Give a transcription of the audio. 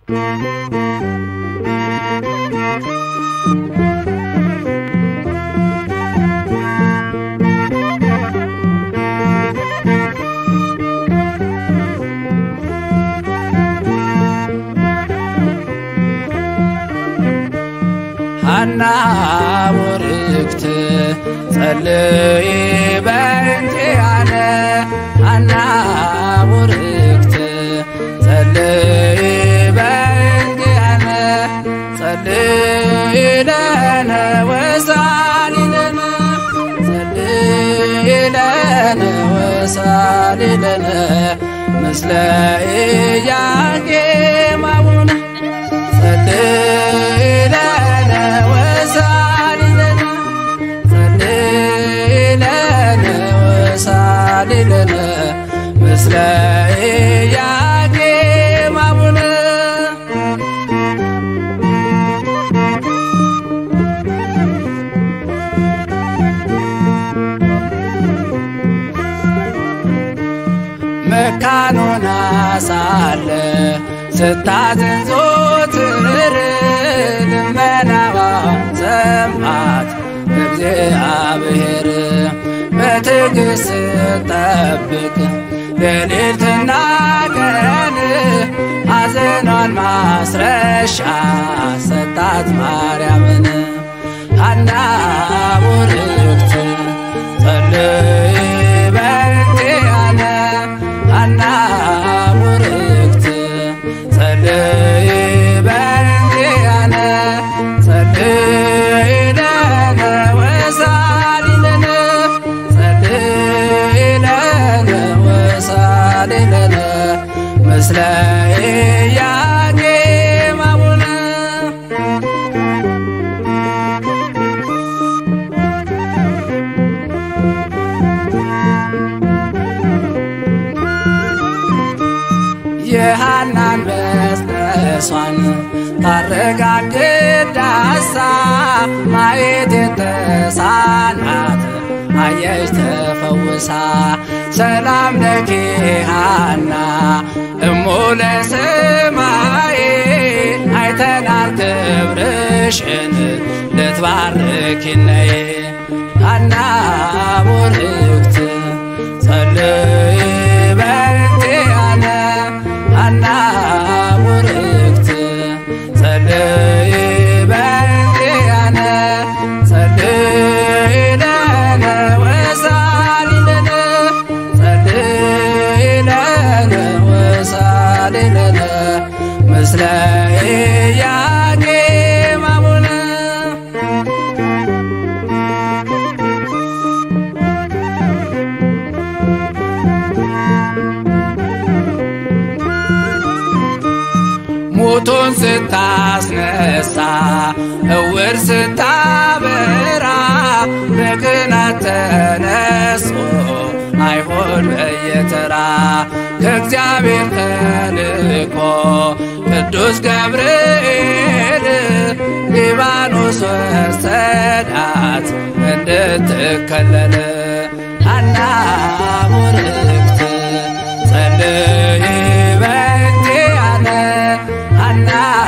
ሀና ቡርክት ፀልይ በእንቲአነ ሀና ቡርክት ፀልይ በእንቲአነ ፀልይለነ ወሰአሊለነ ፀልይለነ ወሰአሊለነ ምስለ ኢያቄም አቡነ ፀልይለነ ወሰአሊለነ ፀልይለነ ወሰአሊለነ ምስለ ኢያቄም አቡነ መካኑና ሳለ ስታዝን ዘወትር ልመናዋን ሰማት እግዚአብሔር በትዕግስት ስትጠብቅ ሌሊተና ቀን ሀዘኗን ማስርሻ ሰጣት ማርያምን ሀና ቡርክት ፀልይ በእንቲአነ ሀና ቡርክት ፀልይ በእንቲአነ ፀልይለነ ወሰአሊለነ ፀልይለነ ወሰአሊለነ ምስለ ኢያቄም አቡነ የሐናን ምፅነሷን ታረጋግጥ ዳሳ ማየት የተሳናት አየች ተፈውሳ ሰላም ለኪ ሀና እሙ ለሰማይ አይተናል ክብርሽን ልትባርኪነይ ሀና ቡርክት ፀልይ በእንቲአነ ሀና ቡርክት ፀልይ በእንቲአነ ፀልይለነ ወሰአሊለነ ፀልይለነ ወሰአሊለነ ምስለ ኢያቄም አቡነ ሙቶን ስታስነሳ እውር ስታበራ በቅናት ተነስቶ አይሆን በየተራ ከእግዚአብሔር ተልኮ ቅዱስ ገብርኤል ሊባኖስ ወሰዳት እንድትከለል ሀና ቡርክት ፀልይ በእንቲአነ ሀና